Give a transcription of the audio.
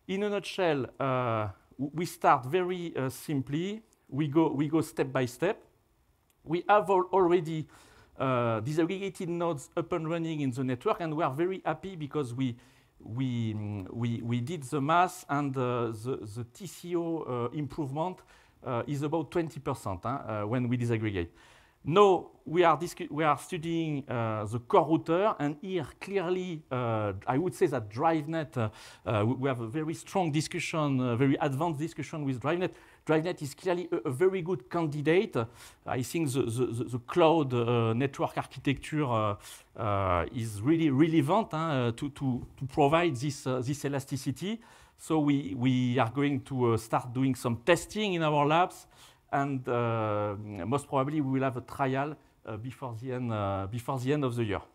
in a nutshell, we start very simply. We go step by step. We have already disaggregated nodes up and running in the network, and we are very happy because we did the math, and the TCO improvement is about 20% when we disaggregate. Now we are studying the core router, and here clearly I would say that DriveNet, we have a very strong discussion, very advanced discussion with DriveNet. DriveNet is clearly a very good candidate. I think the cloud network architecture is really relevant to provide this elasticity. So we are going to start doing some testing in our labs, and most probably we will have a trial before the end of the year.